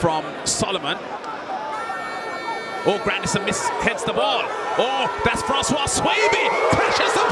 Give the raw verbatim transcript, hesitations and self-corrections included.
from Solomon. Oh, Grandison miss heads the ball. Oh, that's Francois Swaby. Crashes the